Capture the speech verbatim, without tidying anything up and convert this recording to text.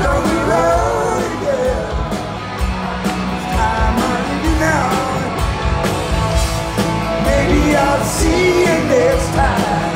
on the road again. It's time I leave you now. Maybe I'll see you next time.